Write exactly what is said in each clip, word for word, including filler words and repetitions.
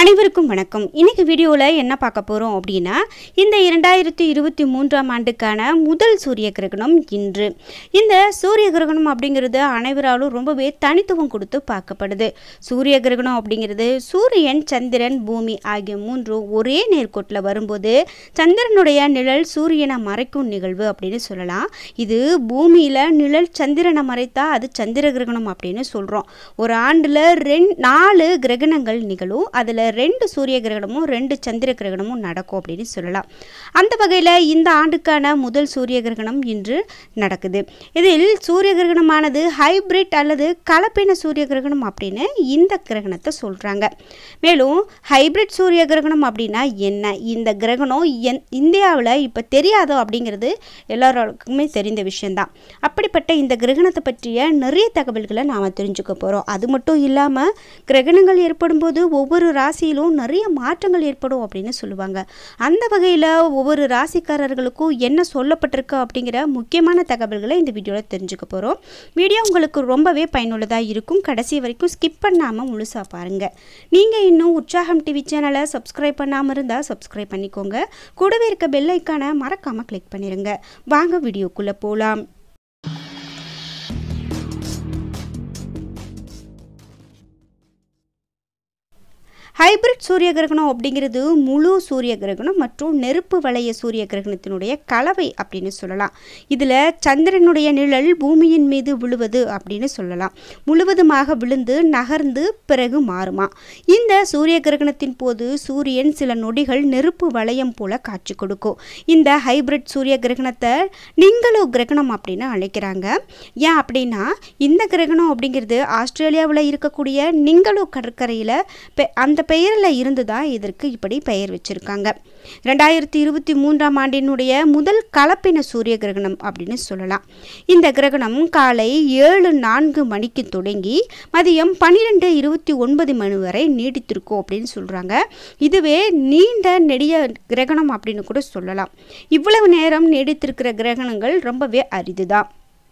அனைவருக்கும் வணக்கம். இன்னைக்கு வீடியோல என்ன பார்க்க போறோம் அப்படின்னா, இந்த இரண்டாயிரத்து இருபத்தி மூன்றாம் ஆண்டுக்கான முதல் சூரிய கிரகணம் இன்று. இந்த சூரிய கிரகணம் அப்படிங்கிறது அனைவராலும் ரொம்பவே தனித்துவம் கொடுத்து பார்க்கப்படுது. சூரிய கிரகணம் அப்படிங்கிறது சூரியன், சந்திரன், பூமி ஆகிய மூன்றும் ஒரே நேர்கோட்டில் வரும்போது சந்திரனுடைய நிழல் சூரியனை மறைக்கும் நிகழ்வு அப்படின்னு சொல்லலாம். இது பூமியில நிழல் சந்திரனை மறைத்தா அது சந்திர கிரகணம் அப்படின்னு சொல்றோம். ஒரு ஆண்டுல ரெண்டு நாலு கிரகணங்கள் நிகழும். அதுல ரெண்டு சூரிய கிரகணமும் ரெண்டு சந்திர கிரகணமும் நடக்கும் அப்படின்னு சொல்லலாம். அந்த வகையில் இந்த ஆண்டுக்கான முதல் சூரிய கிரகணம் இன்று நடக்குது. இதில் சூரிய கிரகணமானது ஹைபிரிட் அல்லது கலப்பின சூரிய கிரகணம் அப்படின்னு இந்த கிரகணத்தை சொல்றாங்க. மேலும் ஹைபிரிட் சூரிய கிரகணம் அப்படின்னா என்ன, இந்த கிரகணம் இந்தியாவில் இப்போ தெரியாதோ அப்படிங்கிறது எல்லாருக்குமே தெரிந்த விஷயம்தான். அப்படிப்பட்ட இந்த கிரகணத்தை பற்றிய நிறைய தகவல்களை நாம் தெரிஞ்சுக்க போகிறோம். அது மட்டும் இல்லாமல் கிரகணங்கள் ஏற்படும் போது ஒவ்வொரு ராசியிலும் நிறைய மாற்றங்கள் ஏற்படும் அப்படின்னு சொல்லுவாங்க. அந்த வகையில் ஒவ்வொரு ராசிக்காரர்களுக்கும் என்ன சொல்லப்பட்டிருக்கு அப்படிங்கிற முக்கியமான தகவல்களை இந்த வீடியோவில் தெரிஞ்சுக்க போகிறோம். வீடியோ உங்களுக்கு ரொம்பவே பயனுள்ளதாக இருக்கும். கடைசி வரைக்கும் ஸ்கிப் பண்ணாமல் முழுசாக பாருங்கள். நீங்கள் இன்னும் உற்சாகம் டிவி சேனலை சப்ஸ்கிரைப் பண்ணாமல் இருந்தால் சப்ஸ்கிரைப் பண்ணிக்கோங்க. கூடவே இருக்க பெல் ஐக்கானை மறக்காமல் கிளிக் பண்ணிடுங்க. வாங்க வீடியோக்குள்ளே போகலாம். ஹைபிரிட் சூரிய கிரகணம் அப்படிங்கிறது முழு சூரிய கிரகணம் மற்றும் நெருப்பு வளைய சூரிய கிரகணத்தினுடைய கலவை அப்படின்னு சொல்லலாம். இதில் சந்திரனுடைய நிழல் பூமியின் மீது விழுவது அப்படின்னு சொல்லலாம். முழுவதுமாக விழுந்து நகர்ந்து பிறகு மாறுமா. இந்த சூரிய கிரகணத்தின் போது சூரியன் சில நொடிகள் நெருப்பு வளையம் போல காட்சி கொடுக்கும். இந்த ஹைபிரிட் சூரிய கிரகணத்தை நிங்களோ கிரகணம் அப்படின்னு அழைக்கிறாங்க. ஏன் அப்படின்னா, இந்த கிரகணம் அப்படிங்கிறது ஆஸ்திரேலியாவில் இருக்கக்கூடிய நிங்களோ கடற்கரையில் அந்த பெயரில் இருந்து தான் இதற்கு இப்படி பெயர் வச்சிருக்காங்க. ரெண்டாயிரத்தி இருபத்தி மூன்றாம் ஆண்டினுடைய முதல் கலப்பின சூரிய கிரகணம் அப்படின்னு சொல்லலாம். இந்த கிரகணம் காலை ஏழு நான்கு மணிக்கு தொடங்கி மதியம் பன்னிரெண்டு இருபத்தி ஒன்பது மணி வரை நீடித்திருக்கும் அப்படின்னு சொல்றாங்க. இதுவே நீண்ட நெடிய கிரகணம் அப்படின்னு கூட சொல்லலாம். இவ்வளவு நேரம் நீடித்திருக்கிற கிரகணங்கள் ரொம்பவே அரிதுதான்.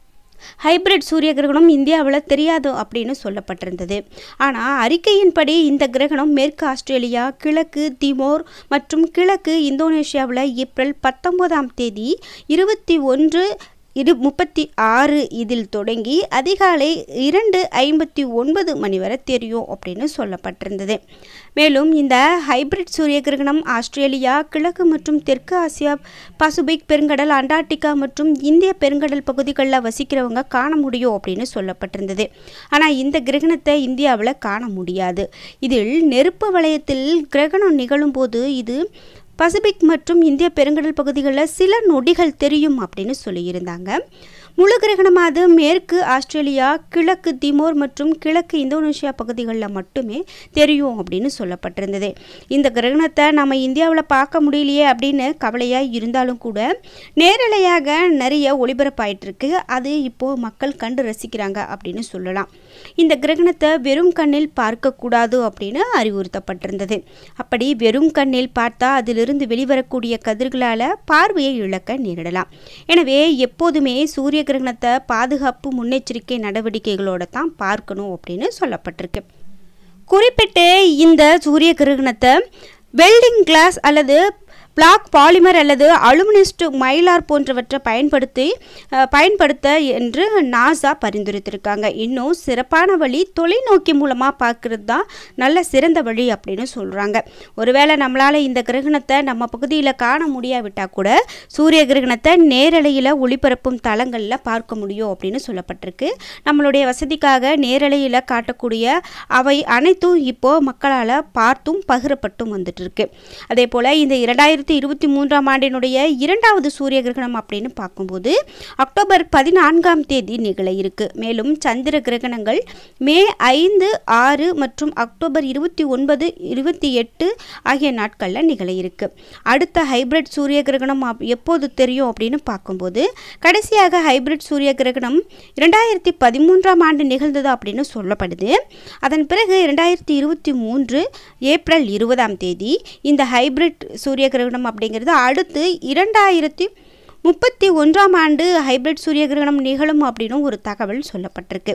ஹைபிரிட் சூரிய கிரகணம் இந்தியாவில் தெரியாது அப்படின்னு சொல்லப்பட்டிருந்தது. ஆனால் அறிக்கையின்படி இந்த கிரகணம் மேற்கு ஆஸ்திரேலியா, கிழக்கு திமோர் மற்றும் கிழக்கு இந்தோனேஷியாவில் ஏப்ரல் பத்தொன்பதாம் தேதி இருபத்தி ஒன்று இரு முப்பத்தி ஆறு இதில் தொடங்கி அதிகாலை இரண்டு ஐம்பத்தி ஒன்பது மணி வரை தெரியும் அப்படின்னு சொல்லப்பட்டிருந்தது. மேலும் இந்த ஹைபிரிட் சூரிய கிரகணம் ஆஸ்திரேலியா, கிழக்கு மற்றும் தெற்கு ஆசியா, பசிபிக் பெருங்கடல், அண்டார்டிகா மற்றும் இந்திய பெருங்கடல் பகுதிகளில் வசிக்கிறவங்க காண முடியும் அப்படின்னு சொல்லப்பட்டிருந்தது. ஆனால் இந்த கிரகணத்தை இந்தியாவில் காண முடியாது. இதில் நெருப்பு வளையத்தில் கிரகணம் நிகழும் போது இது பசிபிக் மற்றும் இந்திய பெருங்கடல் பகுதிகளில் சில நொடிகள் தெரியும் அப்படின்னு சொல்லியிருந்தாங்க. முழு கிரகணமாவது மேற்கு ஆஸ்திரேலியா, கிழக்கு திமோர் மற்றும் கிழக்கு இந்தோனேஷியா பகுதிகளில் மட்டுமே தெரியும் அப்படின்னு சொல்லப்பட்டிருந்தது. இந்த கிரகணத்தை நம்ம இந்தியாவில் பார்க்க முடியலையே அப்படின்னு கவலையாக இருந்தாலும் கூட நேரலையாக நிறைய ஒளிபரப்பாயிட்டு இருக்கு. அது இப்போது மக்கள் கண்டு ரசிக்கிறாங்க அப்படின்னு சொல்லலாம். இந்த கிரகணத்தை வெறும் கண்ணில் பார்க்கக்கூடாது அப்படின்னு அறிவுறுத்தப்பட்டிருந்தது. அப்படி வெறும் கண்ணில் பார்த்தா அதிலிருந்து வெளிவரக்கூடிய கதிர்களால் பார்வையை இழக்க நேரிடலாம். எனவே எப்போதுமே சூரிய கிரகணத்தை பாதுகாப்பு முன்னெச்சரிக்கை நடவடிக்கைகளோட தான் பார்க்கணும் அப்படின்னு சொல்லப்பட்டிருக்கு. குறிப்பிட்டு இந்த சூரிய கிரகணத்தை வெல்டிங் கிளாஸ் அல்லது பிளாக் பாலிமர் அல்லது அலுமினிஸ்ட் மைலார் போன்றவற்றை பயன்படுத்தி பயன்படுத்த என்று நாசா பரிந்துரைத்திருக்காங்க. இன்னும் சிறப்பான வழி தொலைநோக்கி மூலமாக பார்க்கறது தான் நல்ல சிறந்த வழி அப்படின்னு சொல்கிறாங்க. ஒருவேளை நம்மளால் இந்த கிரகணத்தை நம்ம பகுதியில் காண முடியாவிட்டால் கூட சூரிய கிரகணத்தை நேரலையில் ஒளிபரப்பும் தளங்களில் பார்க்க முடியும் அப்படின்னு சொல்லப்பட்டிருக்கு. நம்மளுடைய வசதிக்காக நேரலையில் காட்டக்கூடிய அவை அனைத்தும் இப்போது மக்களால் பார்த்தும் பகிரப்பட்டும் வந்துட்டு இருக்கு. அதே போல் இந்த இரண்டாயிரத்தி இருபத்தி மூன்றாம் ஆண்டினுடைய இரண்டாவது சூரிய கிரகணம் அப்படின்னு பார்க்கும்போது அக்டோபர் பதினான்காம் தேதி நிகழ இருக்கு. மேலும் சந்திர கிரகணங்கள் மே ஐந்து ஆறு மற்றும் அக்டோபர் இருபத்தி ஒன்பது இருபத்தி எட்டு ஆகிய நாட்களில் நிகழ இருக்கு. அடுத்த ஹைபிரிட் சூரிய கிரகணம் எப்போது தெரியும் அப்படின்னு பார்க்கும்போது கடைசியாக ஹைபிரிட் சூரிய கிரகணம் இரண்டாயிரத்தி பதிமூன்றாம் ஆண்டு நிகழ்ந்தது அப்படின்னு சொல்லப்படுது. அதன் பிறகு இரண்டாயிரத்தி இருபத்தி மூன்று ஏப்ரல் இருபதாம் தேதி இந்த ஹைபிரிட் சூரிய கிரகணம் அப்படிங்கிறது அடுத்து இரண்டாயிரத்தி முப்பத்தி ஒன்றாம் ஆண்டு ஹைபிரிட் சூரிய கிரகணம் நிகழும் அப்படின்னு ஒரு தகவல் சொல்லப்பட்டிருக்கு.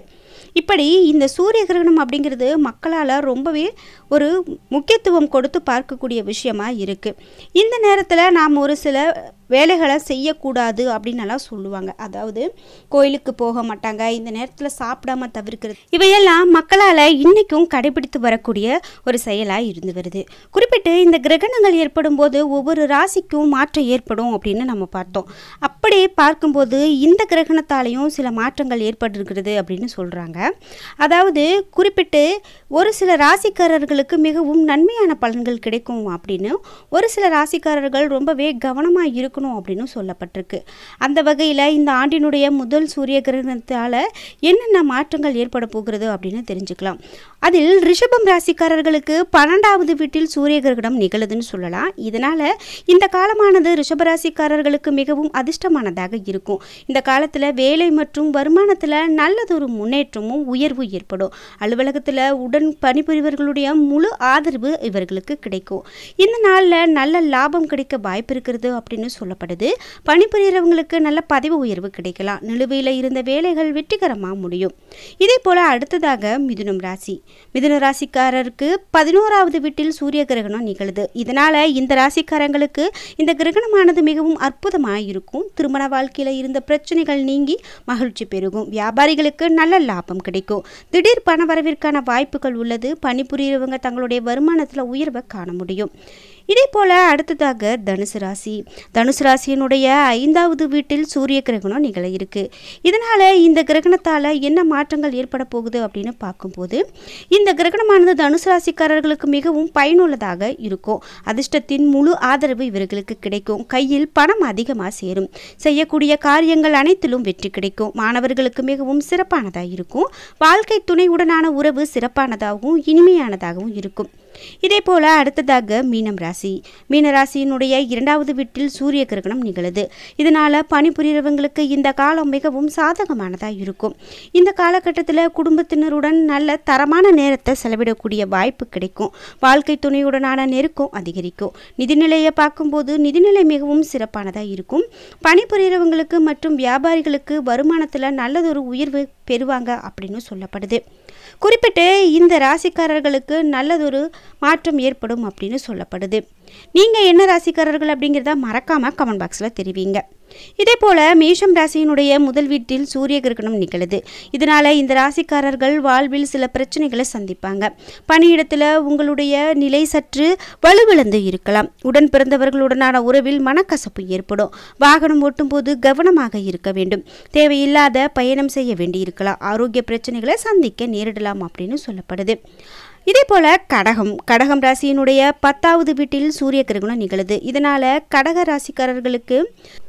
இப்படி இந்த சூரிய கிரகணம் அப்படிங்கிறது மக்களால் ரொம்பவே ஒரு முக்கியத்துவம் கொடுத்து பார்க்கக்கூடிய விஷயமா இருக்குது. இந்த நேரத்தில் நாம் ஒரு சில வேலைகளை செய்யக்கூடாது அப்படின்னலாம் சொல்லுவாங்க. அதாவது கோயிலுக்கு போக மாட்டாங்க, இந்த நேரத்தில் சாப்பிடாம தவிர்க்கிறது, இவையெல்லாம் மக்களால் இன்றைக்கும் கடைபிடித்து வரக்கூடிய ஒரு செயலாக இருந்து வருது. குறிப்பிட்டு இந்த கிரகணங்கள் ஏற்படும் போது ஒவ்வொரு ராசிக்கும் மாற்றம் ஏற்படும் அப்படின்னு நம்ம பார்த்தோம். அப்படி பார்க்கும்போது இந்த கிரகணத்தாலையும் சில மாற்றங்கள் ஏற்பட்டிருக்கிறது அப்படின்னு சொல்கிறாங்க. அதாவது குறிப்பிட்டு ஒரு சில ராசிக்காரர்களுக்கு மிகவும் நன்மையான பலன்கள் கிடைக்கும் அப்படின்னு, ஒரு சில ராசிக்காரர்கள் ரொம்பவே கவனமாக இருக்கணும் அப்படின்னு சொல்லப்பட்டிருக்கு. அந்த வகையில் இந்த ஆண்டினுடைய முதல் சூரிய கிரகணத்தால் என்னென்ன மாற்றங்கள் ஏற்பட போகிறது அப்படின்னு தெரிஞ்சுக்கலாம். அதில் ரிஷபம் ராசிக்காரர்களுக்கு பன்னெண்டாவது வீட்டில் சூரிய கிரகணம் நிகழுதுன்னு சொல்லலாம். இதனால் இந்த காலமானது ரிஷபராசிக்காரர்களுக்கு மிகவும் அதிர்ஷ்டமானதாக இருக்கும். இந்த காலத்தில் வேலை மற்றும் வருமானத்தில் நல்லதொரு முன்னேற்றமும் உயர்வு ஏற்படும். அலுவலகத்தில் உடன் பணிபுரிவர்களுடைய முழு ஆதரவு இவர்களுக்கு கிடைக்கும். இந்த நாளில் நல்ல லாபம் கிடைக்க வாய்ப்பு இருக்கிறது அப்படின்னு சொல்லப்படுது. பணிபுரியறவங்களுக்கு நல்ல பதவி உயர்வு கிடைக்கலாம். நிலுவையில் இருந்த வேலைகள் வெற்றிகரமாக முடியும். இதே போல அடுத்ததாக மிதுனம் ராசி. மிதுன ராசிக்காரருக்கு பதினோராவது வீட்டில் சூரிய கிரகணம் நிகழுது. இதனால இந்த ராசிக்காரங்களுக்கு இந்த கிரகணமானது மிகவும் அற்புதமாக இருக்கும். திருமண வாழ்க்கையில் இருந்த பிரச்சனைகள் நீங்கி மகிழ்ச்சி பெருகும். வியாபாரிகளுக்கு நல்ல லாபம் கிடைக்கும். திடீர் பண வரவிற்கான வாய்ப்புகள் உள்ளது. பணிபுரியறவங்க தங்களுடைய வருமானத்தில் உயர்வை காண முடியும். இதே போல அடுத்ததாக தனுசு ராசி. தனுசு ராசியினுடைய ஐந்தாவது வீட்டில் சூரிய கிரகணம் நிகழ இருக்கு. இதனால இந்த கிரகணத்தால் என்ன மாற்றங்கள் ஏற்பட போகுது அப்படின்னு பார்க்கும்போது, இந்த கிரகணமானது தனுசு ராசிக்காரர்களுக்கு மிகவும் பயனுள்ளதாக இருக்கும். அதிர்ஷ்டத்தின் முழு ஆதரவு இவர்களுக்கு கிடைக்கும். கையில் பணம் அதிகமாக சேரும். செய்யக்கூடிய காரியங்கள் அனைத்திலும் வெற்றி கிடைக்கும். மாணவர்களுக்கு மிகவும் சிறப்பானதாக இருக்கும். வாழ்க்கை துணையுடனான உறவு சிறப்பானதாகவும் இனிமையானதாகவும் இருக்கும். இதே போல அடுத்ததாக மீனம் ராசி. மீன ராசியினுடைய இரண்டாவது வீட்டில் சூரிய கிரகணம் நிகழுது. இதனால பணிபுரியறவங்களுக்கு இந்த காலம் மிகவும் சாதகமானதாக இருக்கும். இந்த காலகட்டத்தில் குடும்பத்தினருடன் நல்ல தரமான நேரத்தை செலவிடக்கூடிய வாய்ப்பு கிடைக்கும். வாழ்க்கை துணையுடனான நெருக்கம் அதிகரிக்கும். நிதிநிலையை பார்க்கும்போது நிதிநிலை மிகவும் சிறப்பானதாக இருக்கும். பணிபுரியறவங்களுக்கு மற்றும் வியாபாரிகளுக்கு வருமானத்தில் நல்லதொரு உயர்வு பெறுவாங்க அப்படின்னு சொல்லப்படுது. குறிப்பிட்டு இந்த ராசிக்காரர்களுக்கு நல்லதொரு மாற்றம் ஏற்படும் அப்படின்னு சொல்லப்படுது. நீங்கள் என்ன ராசிக்காரர்கள் அப்படிங்கிறத மறக்காமல் கமெண்ட் பாக்ஸில் தெரிவிங்க. இதே போல் மேஷம் ராசியினுடைய முதல் வீட்டில் சூரிய கிரகணம் நிகழுது. இதனால் இந்த ராசிக்காரர்கள் வாழ்வில் சில பிரச்சனைகளை சந்திப்பாங்க. பணியிடத்தில் உங்களுடைய நிலை சற்று வலுவிழந்து இருக்கலாம். உடன் பிறந்தவர்களுடனான உறவில் மனக்கசப்பு ஏற்படும். வாகனம் ஓட்டும் போது கவனமாக இருக்க வேண்டும். தேவையில்லாத பயணம் செய்ய வேண்டியிருக்கலாம். ஆரோக்கிய பிரச்சனைகளை சந்திக்க நேரிடலாம் அப்படின்னு சொல்லப்படுது. இதே போல கடகம். கடகம் ராசியினுடைய பத்தாவது வீட்டில் சூரிய கிரகணம் நிகழுது. இதனால் கடக ராசிக்காரர்களுக்கு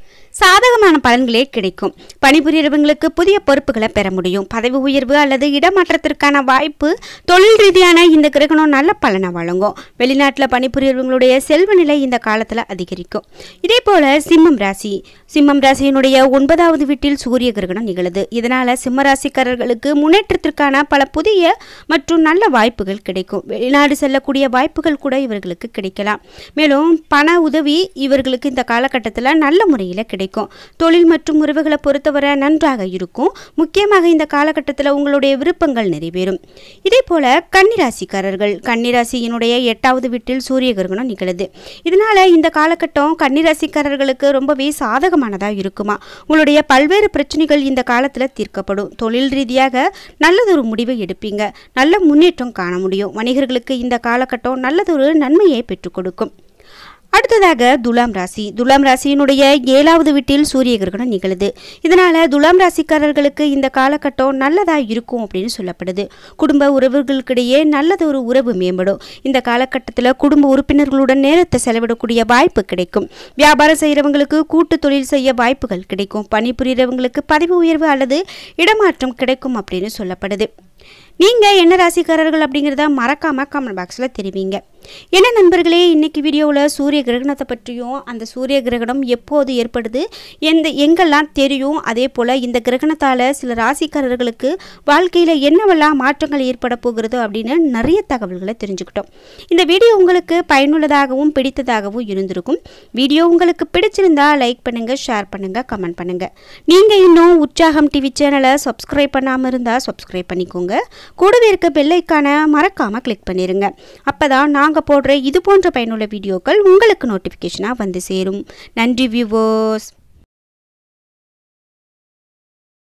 சாதகமான பலன்களே கிடைக்கும். பணிபுரியறவங்களுக்கு புதிய பொறுப்புகளை பெற முடியும். பதவி உயர்வு அல்லது இடமாற்றத்திற்கான வாய்ப்பு. தொழில் ரீதியான இந்த கிரகணம் நல்ல பலனை வழங்கும். வெளிநாட்டில் பணிபுரியறவங்களுடைய செல்வ நிலை இந்த காலத்தில் அதிகரிக்கும். இதே போல சிம்மம் ராசி. சிம்மம் ராசியினுடைய ஒன்பதாவது வீட்டில் சூரிய கிரகணம் நிகழுது. இதனால் சிம்ம ராசிக்காரர்களுக்கு முன்னேற்றத்திற்கான பல புதிய மற்றும் நல்ல வாய்ப்புகள் கிடைக்கும். வெளிநாடு செல்லக்கூடிய வாய்ப்புகள் கூட இவர்களுக்கு கிடைக்கலாம். மேலும் பண உதவி இவர்களுக்கு இந்த காலகட்டத்தில் நல்ல முறையில் கிடைக்கும். தொழில் மற்றும் உறவுகளை பொறுத்தவரை நன்றாக இருக்கும். முக்கியமாக இந்த காலகட்டத்தில் உங்களுடைய விருப்பங்கள் நிறைவேறும். இதே போல கன்னிராசிக்காரர்கள். கன்னிராசியினுடைய எட்டாவது வீட்டில் சூரிய கிரகணம் நிகழுது. இதனால இந்த காலகட்டம் கன்னிராசிக்காரர்களுக்கு ரொம்பவே சாதகமானதாக இருக்குமா. உங்களுடைய பல்வேறு பிரச்சனைகள் இந்த காலத்தில் தீர்க்கப்படும். தொழில் ரீதியாக நல்லதொரு முடிவை எடுப்பீங்க. நல்ல முன்னேற்றம் காண முடியும். வணிகர்களுக்கு இந்த காலகட்டம் நல்லதொரு நன்மையை பெற்றுக் கொடுக்கும். அடுத்ததாக துலாம் ராசி. துலாம் ராசியினுடைய ஏழாவது வீட்டில் சூரிய கிரகணம் நிகழுது. இதனால் துலாம் ராசிக்காரர்களுக்கு இந்த காலகட்டம் நல்லதாக இருக்கும் அப்படின்னு சொல்லப்படுது. குடும்ப உறவுகளுக்கிடையே நல்லதொரு உறவு மேம்படும். இந்த காலகட்டத்தில் குடும்ப உறுப்பினர்களுடன் நேரத்தை செலவிடக்கூடிய வாய்ப்பு கிடைக்கும். வியாபாரம் செய்கிறவங்களுக்கு கூட்டு தொழில் செய்ய வாய்ப்புகள் கிடைக்கும். பணிபுரியறவங்களுக்கு பதவி உயர்வு அல்லது இடமாற்றம் கிடைக்கும் அப்படின்னு சொல்லப்படுது. நீங்கள் என்ன ராசிக்காரர்கள் அப்படிங்கிறத மறக்காமல் கமெண்ட் பாக்ஸில் தெரிவிங்க. என்ன நண்பர்களே, இன்றைக்கி வீடியோவில் சூரிய கிரகணத்தை பற்றியும் அந்த சூரிய கிரகணம் எப்போது ஏற்படுது, எந்த எங்கெல்லாம் தெரியும், அதே போல் இந்த கிரகணத்தால் சில ராசிக்காரர்களுக்கு வாழ்க்கையில் என்னவெல்லாம் மாற்றங்கள் ஏற்பட போகிறது அப்படின்னு நிறைய தகவல்களை தெரிஞ்சுக்கிட்டோம். இந்த வீடியோ உங்களுக்கு பயனுள்ளதாகவும் பிடித்ததாகவும் இருந்திருக்கும். வீடியோ உங்களுக்கு பிடிச்சிருந்தா லைக் பண்ணுங்கள், ஷேர் பண்ணுங்கள், கமெண்ட் பண்ணுங்கள். நீங்கள் இன்னும் உற்சாகம் டிவி சேனலை சப்ஸ்கிரைப் பண்ணாமல் இருந்தால் சப்ஸ்கிரைப் பண்ணிக்கோங்க. கூடவே இருக்க பெல் ஐக்கானை மறக்காமல் கிளிக் பண்ணிடுங்க. அப்போ தான் நாங்கள் போடுற இது போன்ற பயனுள்ள வீடியோக்கள் உங்களுக்கு நோட்டிஃபிகேஷனாக வந்து சேரும். நன்றி வியூவர்ஸ்.